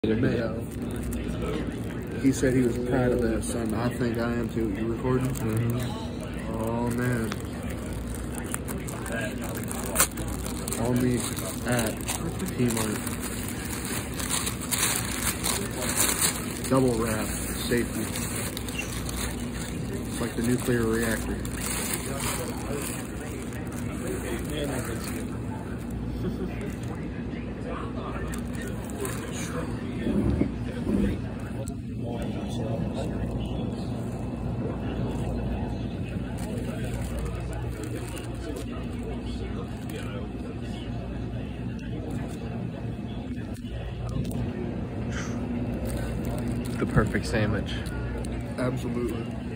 Mayo. He said he was proud of this, and I think I am too. You recording? Mm-hmm. Oh man. All meat at Mart. Double wrap safety. It's like the nuclear reactor. The perfect sandwich. Absolutely.